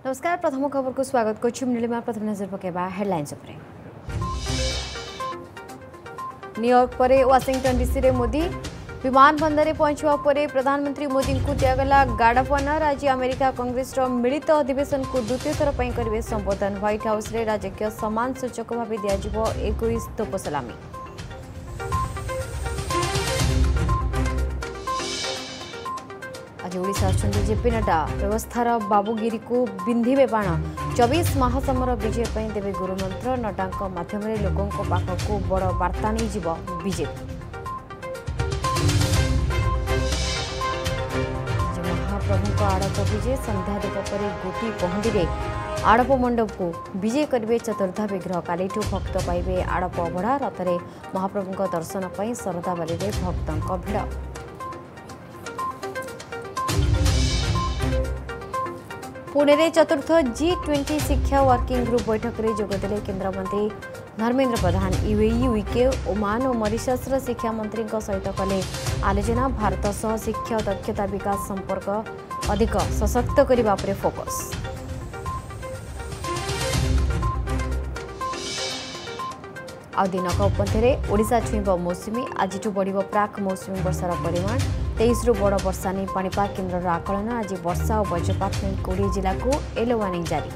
नमस्कार प्रथम खबर को स्वागत करुछु नीलिमा। प्रथम नजर पकेबा हेडलाइंस उपरे। न्यूयॉर्क परे वाशिंगटन डीसी रे मोदी विमान बंदर पहुंचवा परे प्रधानमंत्री मोदी को दिगला गार्ड ऑफ ऑनर। आज अमेरिका कांग्रेस मिलित अधिवेशन को द्वितीय थर पर करेंगे संबोधन। व्हाइट हाउस रे राजकीय सम्मान सूचक भाव दिज्व 21 तोप सलामी। आज ओडिशा जेपी नड्डा व्यवस्थार बाबूगिरी को बिंधिबे बाण। 24 महासमर विजय पर देवे गुरुमंत्र। नड्डा माध्यम लोकों पाखक बड़ वार्ता नहीं जीव बीजेपी। महाप्रभु आड़प विजय संध्या देव पर गोटी पहंडी में आड़प मंडप को विजय करेंगे चतुर्धा विग्रह। कालीठू भक्त पाइबे आड़प अभड़ा। रथरे महाप्रभु दर्शन पर शरदाबाली में भक्तों भिड़। पुणे रे चतुर्थ G20 शिक्षा वर्किंग ग्रुप बैठक में जोगदेले केन्द्रमंत्री Dharmendra Pradhan. UAE, UK, Oman और मॉरिशस शिक्षा मंत्री सहित कले आलोचना। भारत सह शिक्षा दक्षता विकास संपर्क अधिक सशक्त करने पर फोकस। आ दिनक उपमध्ये ओडिशा छुईब मौसुमी। आज बढ़ प्राक मौसुमी वर्षार परिमाण। 23 रु बड़ वर्षा नहीं पाणीपाग केन्द्र आकलन। आज वर्षा और वज्रपात नहीं 20 जिला को येलो वार्निंग जारी।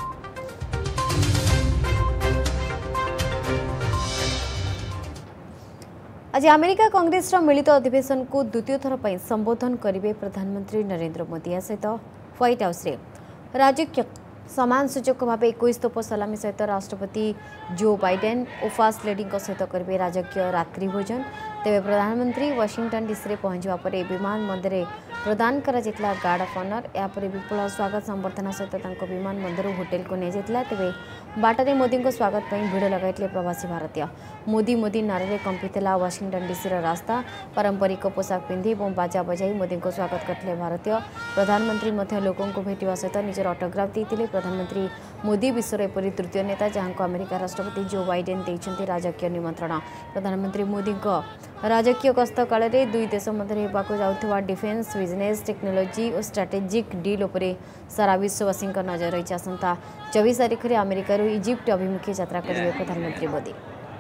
आज अमेरिका कांग्रेस मिलित अधिवेशन को द्वितीय थर पर संबोधन करेंगे प्रधानमंत्री नरेंद्र मोदी। या सहित व्हाइट हाउस रे राजकीय सम्मान सूचक भाव 21 तोप सलामी सहित राष्ट्रपति जो बाइडेन और फर्स्ट लेडी सहित करेंगे राजकीय रात्रि भोजन। तेज प्रधानमंत्री वाशिंगटन डीसी पहुंचवा पर विमान बंदर प्रदान करा गार्ड ऑफ ऑनर। यापर विपुल स्वागत संबर्धना सहित विमान बंदर होटेल को नहीं जाता। तेज बाटरे मोदी को स्वागत पर भिड़ लगाई प्रवासी भारतीय। मोदी मोदी नारे कंपिला वाशिंगटन डीसी रास्ता। पारंपरिक पोशाक पिंधि और बाजा बजाई मोदी को स्वागत करते भारतीय। प्रधानमंत्री लोकों को भेटा सहित निजर ऑटोग्राफ देते। प्रधानमंत्री मोदी विश्वर एपरी तृतीय नेता जहां को अमेरिका राष्ट्रपति जो बाइडेन देते राजकीय निमंत्रण। प्रधानमंत्री मोदी राजकीय गस्त काल में दुई देश मध्य जाऊा डिफेन्स, बिजनेस, टेक्नोलोजी और स्ट्राटेजिक डील उपरे सारा विश्ववासी नजर रही। आसंता 24 तारीख में अमेरिका इजिप्ट अभिमुखे यात्रा करेंगे प्रधानमंत्री Modi.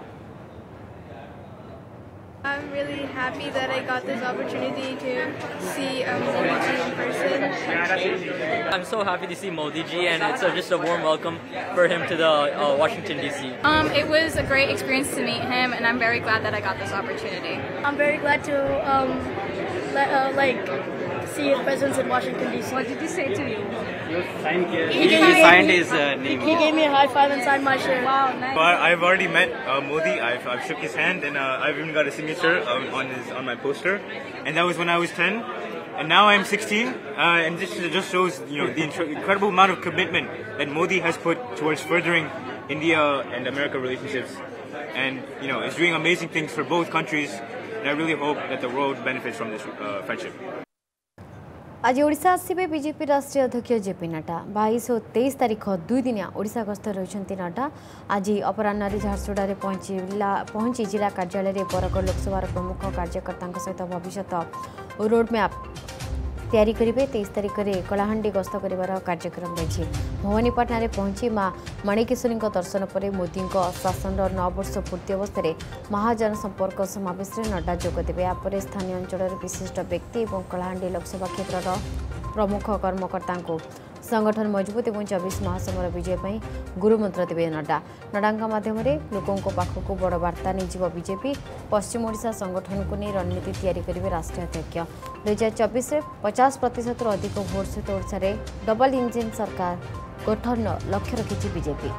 I'm really happy that I got this opportunity to see Modi ji in person. I'm so happy to see Modi ji, and it's just a warm welcome for him to the Washington DC. It was a great experience to meet him, and I'm very glad that I got this opportunity. I'm very glad to see his presence in Washington DC. What did he say to you? He signed his name. He gave me a high five and signed my shirt. Wow, nice. I've already met Modi. I've shook his hand, and I've even got a signature on my poster. And that was when I was 10, and now I'm 16. And this just shows the incredible amount of commitment that Modi has put towards furthering India and America relationships, and is doing amazing things for both countries. And I really hope that the world benefits from this friendship. आज Odisha आसवे BJP राष्ट्रीय अध्यक्ष JP Nadda. 22 और 23 तारीख 2 दिनिया ओडिशा गस्त रही नड्डा। आज अपराह झारसुगुड़ा पहुंची जिला कार्यालय में बरगड़ लोकसभा प्रमुख कार्यकर्ता सहित भविष्य रोडमैप तैयारी करेंगे। 23 तारीख में कलाहांडी गस्त कर कार्यक्रम रही। भवानीपाटना पहुंची मां मणिकेश्वरी दर्शन पर मोदी शासन 9 वर्ष पूर्ति अवस्था महाजन संपर्क समावेश में नड्डा जोगदेवे। यापर स्थानीय अंचल विशिष्ट व्यक्ति और कलाहांडी लोकसभा क्षेत्र प्रमुख कर्मकर्ता संगठन मजबूत और 24 महासमर विजय पर गुरुमंत्र देवे नड्डा। नड्डा माध्यम लोकों पाखक बड़ वार्ता नहीं जीव बीजेपी। पश्चिम ओडिशा संगठन को नहीं रणनीति तैयारी करेंगे राष्ट्रीय अध्यक्ष। 2024 में 50% अधिक भोट सहित ओडिशा रे डबल इंजिन सरकार गठन लक्ष्य रखी बीजेपी।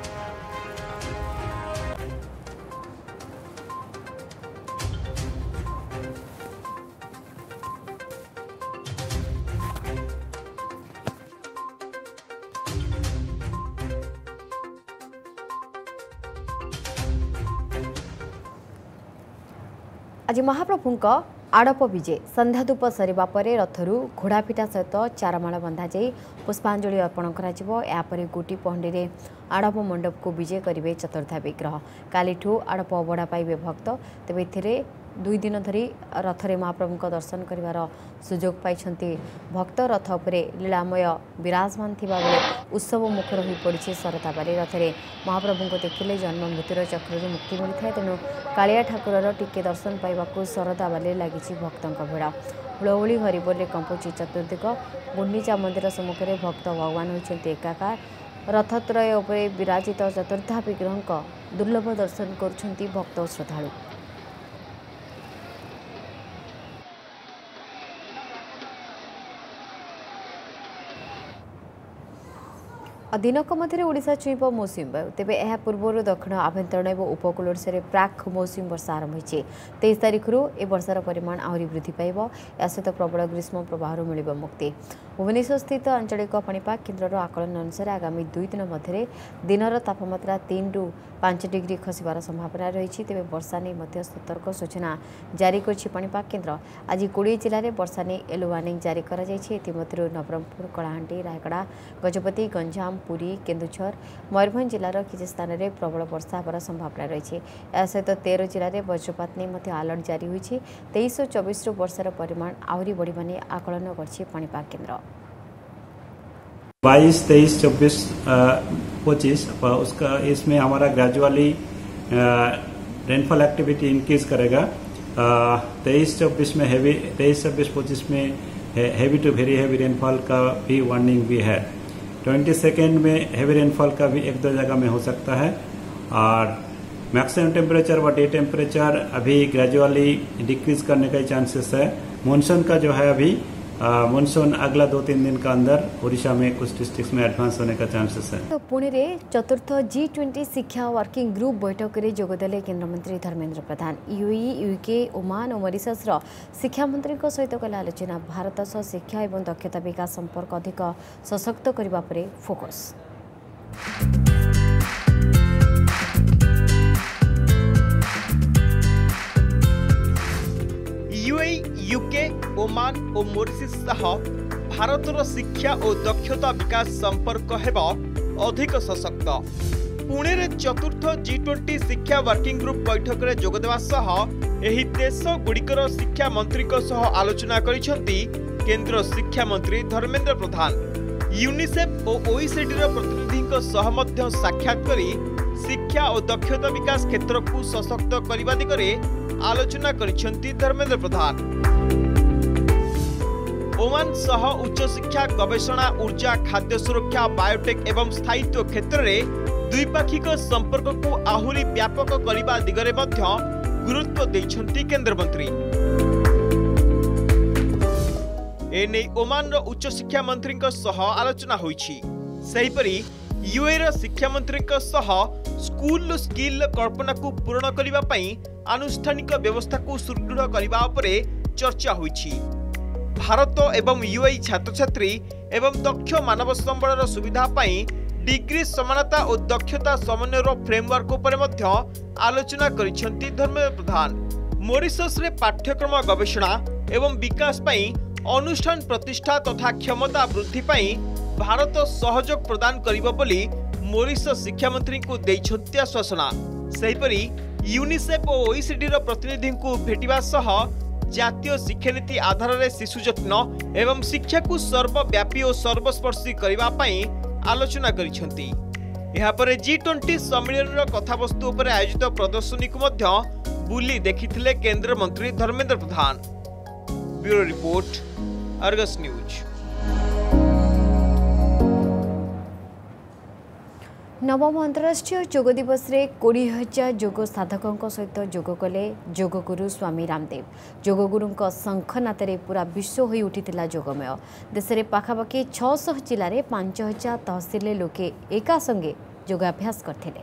आज महाप्रभु आड़प विजय संध्या धूप सरिबा परे रथरू घोड़ापिटा सहित चारमाल बंधा जाई पुष्पांजलि अर्पण कर गोटी पहंडी में आड़प मंडप को विजय करेंगे चतुर्धा विग्रह। कालीठू आड़प अबड़ा पाइबे भक्त। तेज 2 दिन धरी रथरे महाप्रभु को दर्शन करिवार सुजोग पाइछन्ति भक्त रथ उपरे लीलामय विराजमान थिबा बेले उत्सव मुखर होई पड़िछि सरताबाली रथरे महाप्रभु को देखिले जन्म मृत्युर चक्रରୁ मुक्ति मिलिଥାଏ तेणु कालिया ठाकुरर टिके दर्शन पाइबाकू सरताबाली लागिछि भक्तंक भिड़ हुलहुली हरिबोले कंपुची चतुर्दिग गुंडीचा मंदिर सम्मुख में भक्त भगवान होइछन्ति एकाकार रथत्रय उपरे विराजित चतुर्धा विग्रह दुर्लभ दर्शन करुछन्ति भक्त और श्रद्धालु। दिनक मध्य ओडिशा छुईब मौसुमी वायु तेबे यह पूर्व दक्षिण आभ्यंतरण और उपकूल ओडिशा प्राक मौसुमी वर्षा आरंभ होइछि 23 तारिख ए वर्षार परिमाण आहरी वृद्धि पाइब या सहित प्रबल ग्रीष्म प्रवाह मिलिब मुक्ति। भुवनेश्वर स्थित आंचलिक पाणीपाग केन्द्र आकलन अनुसार आगामी 2 दिन मध्य दिनर तापमात्रा 3 ରୁ 5 डिग्री खसिबार संभावना रही तेज वर्षा नहीं सतर्क सूचना जारी कर पाणीपाग केन्द्र। आज 20 जिले में वर्षा नहीं येलो वार्निंग जारी कर नवरंगपुर कलाहांडी रायगड़ा गजपति गंजाम पुरी केन्दुझर मयूरभंज जिलार किसी स्थान में प्रबल वर्षा होबार संभावना रही सहित 13 जिले में वज्रपात नहीं अलर्ट जारी होती 23 और 24 वर्षार परिमाण आहरी बढ़िबा नहीं आकलन कर पाणीपाग केन्द्र। 22, 23, 24, 25 उसका इसमें हमारा ग्रेजुअली रेनफॉल एक्टिविटी इंक्रीज करेगा। 23-24 में हैवी 23-24-25 में heavy to very heavy rainfall का भी वार्निंग भी है। 22nd में हैवी रेनफॉल का भी 1-2 जगह में हो सकता है और मैक्सिमम टेम्परेचर व डे टेम्परेचर अभी ग्रेजुअली डिक्रीज करने का चांसेस है। मानसून का जो है अभी मानसून अगला 2-3 दिन का अंदर ओडिशा में कुछ डिस्ट्रिक्ट्स में एडवांस होने का चांसेस है। तो पुणे रे चतुर्थ G20 शिक्षा वर्किंग ग्रुप बैठक में जोगदेले केंद्र मंत्री Dharmendra Pradhan. UAE, UK, Oman और मॉरिशस शिक्षा मंत्री सहित कला आलोचना भारत सह शिक्षा और दक्षता विकास संपर्क अधिक सशक्त करने पर फोकस। यूएई, यूके, ओमान और मॉरिशस सह भारतर शिक्षा और दक्षता विकास संपर्क हेब अधिक सशक्त। पुणे रे चतुर्थ G20 शिक्षा वर्किंग ग्रुप बैठक में जोगदेवा सह एही देश गुड़िकर शिक्षा मंत्री सह आलोचना करिसेंती केंद्र शिक्षा मंत्री धर्मेंद्र प्रधान। यूनिसेफ और OECD प्रतिनिधि सह मध्य साक्षात करी शिक्षा और दक्षता विकास क्षेत्र को सशक्त करने दिगरे आलोचना करिसेंती धर्मेंद्र प्रधान। ओमान सह उच्च शिक्षा गवेषणा ऊर्जा खाद्य सुरक्षा बायोटेक एवं स्थायित्व क्षेत्र में द्विपाक्षिक संपर्क को आहुरी व्यापक करने दिगरे मध्य गुरुत्व देइछंती केंद्र मंत्री। एने ओमान रो उच्च शिक्षा मंत्री सह आलोचना होईछि। सेहिपरि यूए रो शिक्षा मंत्री सह स्कूल स्किल कल्पना को पूर्ण करने पई आनुष्ठानिक व्यवस्था को सुदृढ़ करने उपरे चर्चा होईछि। भारत एवं यूएई छात्र छात्री एवं दक्ष मानव संबल सुविधा पाई डिग्री समानता और दक्षता समन्वय फ्रेमवर्क उपरे मध्य आलोचना करिसेंती धर्मेंद्र प्रधान। मॉरिशस रे पाठ्यक्रम गवेषणा एवं विकास पाई अनुष्ठान प्रतिष्ठा तथा क्षमता वृद्धि पाई भारत सहयोग प्रदान करिबो बोली मॉरिशस शिक्षा मंत्री को देइछंती आश्वासना। सेहिपरि यूनिसेफ और OECD प्रतिनिधि को भेटिबा सह जातीय शिक्षा नीति आधार में शिशु जत्न एवं शिक्षा को सर्वव्यापी और सर्वस्पर्शी करने पाई आलोचना करिसेंती। यहाँ पर G20 सम्मेलन कथावस्तु पर आयोजित प्रदर्शनी को मध्य बुली देखिथिले केंद्र मंत्री Dharmendra Pradhan. Bureau report, Argus news. नवम अंतर्राष्ट्रीय योग दिवस रे 20,000 योग साधकों सहित योग कले योगगुरु स्वामी रामदेव। योगगुरु शंखनादे पूरा विश्व हो उठिला योगमय। देश में पाखापाखि 600 जिले में 5,000 तहसिल लोके एका संगे योगाभ्यास करथिले।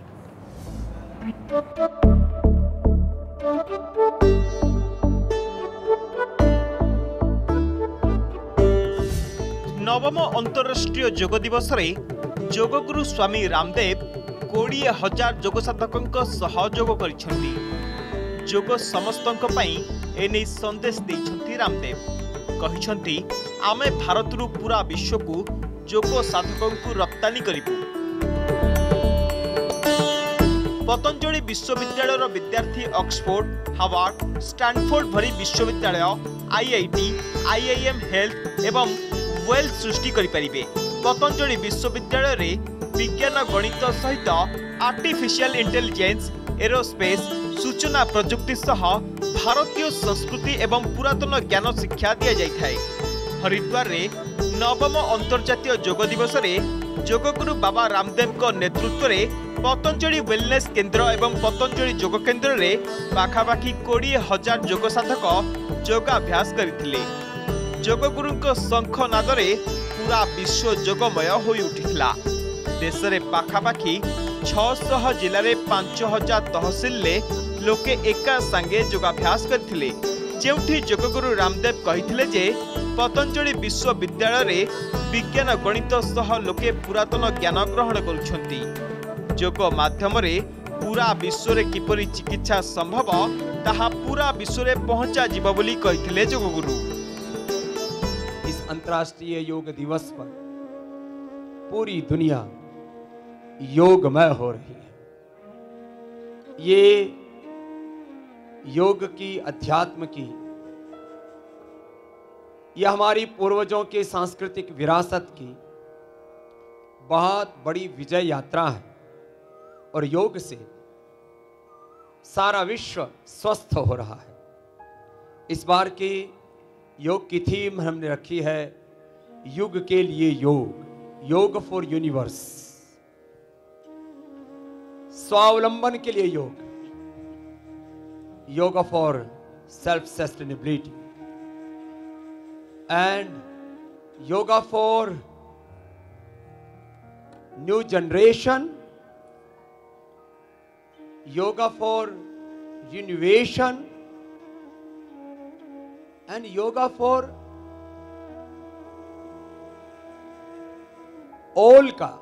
नवम अंतर्राष्ट्रीय योग दिवस रे योगगुरु स्वामी रामदेव 20,000 योग साधकों सह योग करिसेंती। योग समस्तक पई एने संदेश देइछंती रामदेव। कहिसेंती आमे भारतरू पूरा विश्व को योग साधकों को रप्तानी करिबु। पतंजलि विश्वविद्यालय विद्यार्थी ऑक्सफोर्ड, हार्वर्ड, स्टैनफोर्ड भरी विश्वविद्यालय, आईआईटी, आईआईएम हेल्थ एवं वेल्थ सृष्टि करिपारिबे। पतंजलि विश्वविद्यालय रे विज्ञान गणित सहित आर्टिफिशियल इंटेलिजेंस, एरोस्पेस, सूचना प्रजुक्ति सह भारतीय संस्कृति एवं पुरातन ज्ञान शिक्षा दिया जाय। हरिद्वार रे नवम अंतर्जातीय योग दिवस रे योगगुरु बाबा रामदेव को नेतृत्व में पतंजलि वेलनेस केन्द्र एवं पतंजलि योग केन्द्र रे पाखापाखि 20,000 योग साधक योगाभ्यास करथिले। योगगुरु शंख नादरे पूरा विश्व योगमय होई उठिला। देश रे पाखापाखि 600 जिले में 5,000 तहसील ले लोके एका संगे योगाभ्यास करथिले। जेउठी योगगुरु रामदेव कहिथिले जे पतंजलि विश्वविद्यालय रे विज्ञान गणित सह लोके पुरातन ज्ञान ग्रहण करुछंती। योग माध्यम रे पूरा विश्व रे किपरि चिकित्सा संभव ताहा पूरा विश्व रे पहुंचा जीव बोली कहिथिले योगगुरु। इस अंतर्राष्ट्रीय योग दिवस पर पूरी दुनिया योगमय हो रही है। ये योग की, अध्यात्म की, यह हमारी पूर्वजों के सांस्कृतिक विरासत की बहुत बड़ी विजय यात्रा है और योग से सारा विश्व स्वस्थ हो रहा है। इस बार की योग की थीम हमने रखी है युग के लिए योग, योग फॉर यूनिवर्स, स्वावलंबन के लिए योग, yoga for self sustainability and yoga for new generation, yoga for innovation and yoga for all का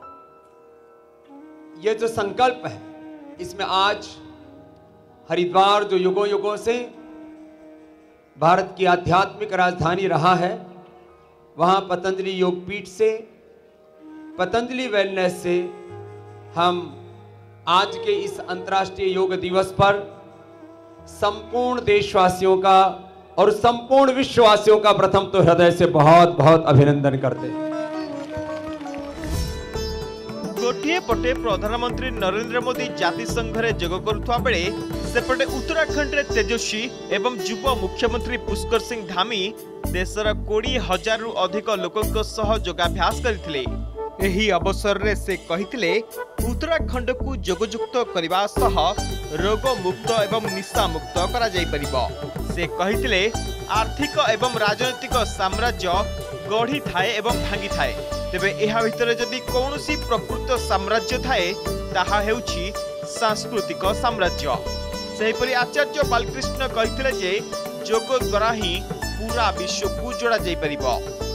ये जो संकल्प है, इसमें आज हरिद्वार जो युगों युगों से भारत की आध्यात्मिक राजधानी रहा है, वहाँ पतंजलि योगपीठ से, पतंजलि वेलनेस से हम आज के इस अंतर्राष्ट्रीय योग दिवस पर संपूर्ण देशवासियों का और संपूर्ण विश्ववासियों का प्रथम तो हृदय से बहुत बहुत अभिनंदन करते हैं। गोटे पटे प्रधानमंत्री नरेंद्र मोदी जाति संघ रे जोग करुवा बेले सेपटे उत्तराखंड रे तेजस्वी एवं युवा मुख्यमंत्री पुष्कर सिंह धामी देशर 20,000 रु अधिक लोकों सह योगाभ्यास करथिले। एही अवसर रे से कहिथिले उत्तराखंड को योगयुक्त करबा सह रोग मुक्त एवं निशा मुक्त करा जाई परिबो। से कहिथिले आर्थिक एवं राजनैतिक साम्राज्य गढ़ी थाए एवं भांगी थाए, तेबे एहा भितर जदि कौनसी प्रकृत साम्राज्य थाए ताहा हेउछि सांस्कृतिक साम्राज्य। सेहिपरि आचार्य बालकृष्ण कहिथिले जे योग द्वारा ही पूरा विश्व को जोड़ा जाई परिबो।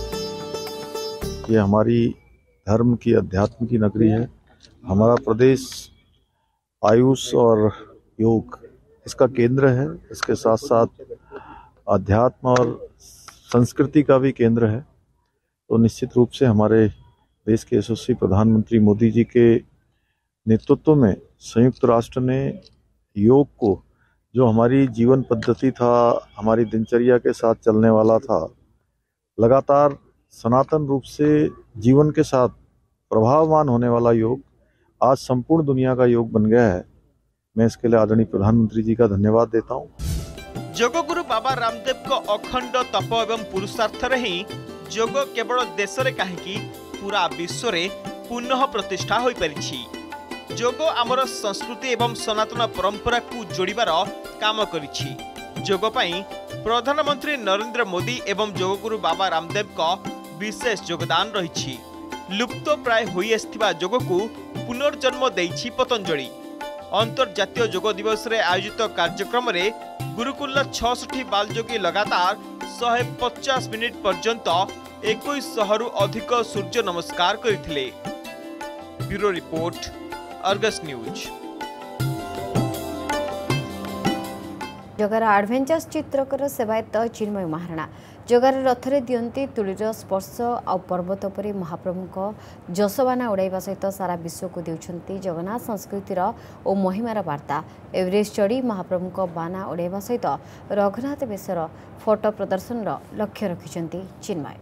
ये हमारी धर्म की, अध्यात्म की नगरी है। हमारा प्रदेश आयुष और योग इसका केंद्र है। इसके साथ साथ अध्यात्म और संस्कृति का भी केंद्र है। तो निश्चित रूप से हमारे देश के यशस्वी प्रधानमंत्री मोदी जी के नेतृत्व में संयुक्त राष्ट्र ने योग को, जो हमारी जीवन पद्धति था, हमारी दिनचर्या के साथ चलने वाला था, लगातार सनातन रूप से जीवन के साथ प्रभाववान होने वाला योग आज संपूर्ण दुनिया का योग बन गया है। मैं इसके लिए आदरणीय प्रधानमंत्री जी का धन्यवाद देता हूँ। योग गुरु बाबा रामदेव को अखंड तप एवं पुरुषार्थ रे ही योग केवल देश रे काहेकि पूरा विश्व रे पुनः प्रतिष्ठा होई परिछि। योग आमर संस्कृति एवं सनातन परंपरा को जोड़िबार काम करिछि। योग पई प्रधानमंत्री नरेंद्र मोदी एवं योग गुरु बाबा रामदेव का विशेष योगदान रही। लुप्त प्राय होई आस्थिबा योग को पुनर्जन्म देइछि पतंजलि। अंतर्जातीय योग दिवस रे आयोजित कार्यक्रम रे गुरुकुल 66 बालयोगी लगातार 150 मिनिट पर्यंत 2100 रु अधिक सूर्य नमस्कार करथिले। Bureau report, Argus news. जगार आडभेंचर्स चित्रकर सेवायत चिन्मय महाराणा जगार रथरे दियंती तुलीर स्पर्श आ पर्वत पर महाप्रभु जसबाना उड़ाइबा सहित सारा विश्व को देउछंती जगन्नाथ संस्कृतिर और महिमार वार्ता एवरेस्ट चढ़ी महाप्रभु बाना उड़ाइबा सहित रघुनाथ बेसर फोटो प्रदर्शन लक्ष्य रखिछंती चिन्मय।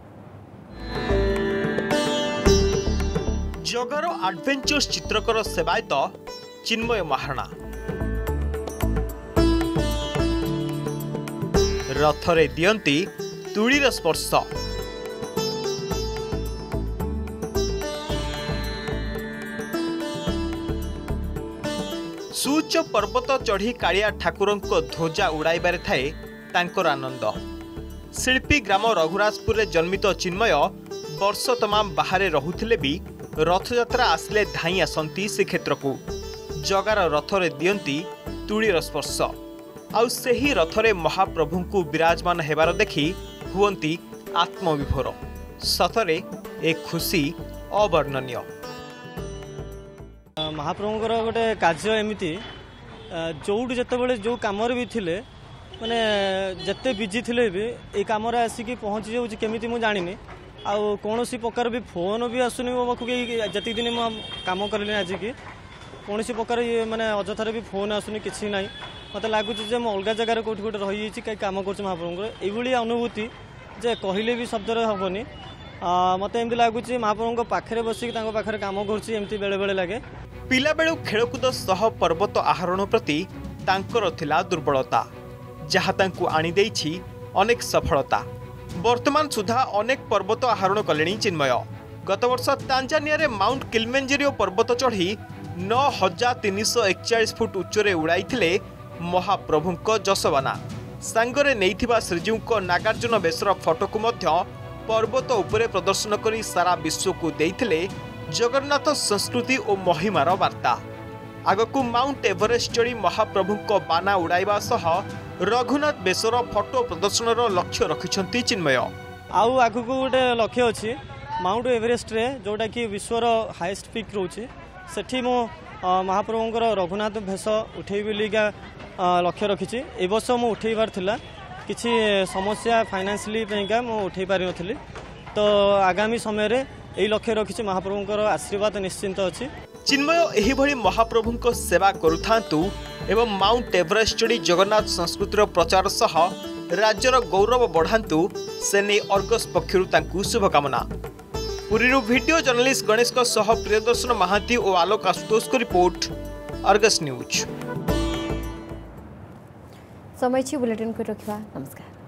जगार आडभेंचर्स चित्रकर सेवायत चिन्मय महाराणा रथरे दियंती तुलीर स्पर्श सूच पर्वत चढ़ी कालिया ठाकुर ध्वजा उड़ाइबारे थाए तांकर आनंद। शिल्पी ग्राम रघुराजपुर जन्मित चिन्मय वर्ष तमाम बाहर रहुथिले भी रथयात्रा आसिले धाई आसंती श्रीक्षेत्र को जगार रथरे दियंती तुलीर स्पर्श आउ सेही रथरे महाप्रभु को विराजमान हेबार देखि हुअंती आत्मविभोर सतरे एक खुशी अवर्णनीय। महाप्रभुଙ୍କର गोटे कार्य एमती जोड़ जिते जो कम भी थिले माने जिते बिजी थिले भी ए कम आसिकी पहुँची जाऊँ केमी मुझे जानी आउ कौन प्रकार भी फोन भी आसुनी मो पाखु जी दिन कम करें आज की कौन प्रकार ये माने अजथार भी फोन आसुनी किसी ना मत लगुच अलग जगार कौट गोटे रही कहीं कम कर महाप्रभु ये अनुभूति जे कहले भी शब्द हेनी मत एमती लगुच महाप्रभु पाखे बसिक पाखे कम करमती बेले बेले लगे। पिला बेलू खेलकूद सह पर्वत आहरण प्रति तांकर थिला दुर्बलता जहाँ तांकु आनी देइछि अनेक सफलता। वर्तमान सुधा अनेक पर्वत आहरण कले चिन्मय गत वर्ष तांजानिया रे माउंट किलिमंजारो पर्वत चढ़ी 9341 फुट उच्चरे उड़ाई महाप्रभु जसबाना सांगरे नैथिबा श्रीजीव नागार्जुन बेसर फोटो को मध्य पर्वत उपरे प्रदर्शन करी सारा विश्व को देइथिले जगन्नाथ संस्कृति और महिमार वार्ता। आगकू माउंट एवरेस्ट चढ़ी महाप्रभु बाना उड़ाइबा सह रघुनाथ बेसर फोटो प्रदर्शन लक्ष्य रखिछंती चिन्मय। आउ आगकू गोटे लक्ष्य अच्छी माउंट एवरेस्ट रे जोटा कि विश्वर हाईएस्ट पिक रोचे सेठी मो महाप्रभुंकर रघुनाथ भेष उठे बोलिका लक्ष्य रखी ए वर्ष मु उठेबार थिला किछि समस्या फाइनान्शियली पेंका मु उठे पारि नथिली तो आगामी समय रे एई लक्ष्य रखी महाप्रभुंकर आशीर्वाद निश्चिंत अछि। चिन्मय एही भली महाप्रभुंक सेवा करुथांतु एवं माउंट एवरेस्ट चढ़ी जगन्नाथ संस्कृतिर प्रचार सह राज्यर गौरव बढ़ांतु से नै अर्गस पक्षरु तांकु शुभकामना। पुरीरू वीडियो जर्नलिस्ट गणेश सह प्रियदर्शन महांती और आलोक आशुतोष को रिपोर्ट अर्गस न्यूज। समय बुलेटिन को रखा नमस्कार।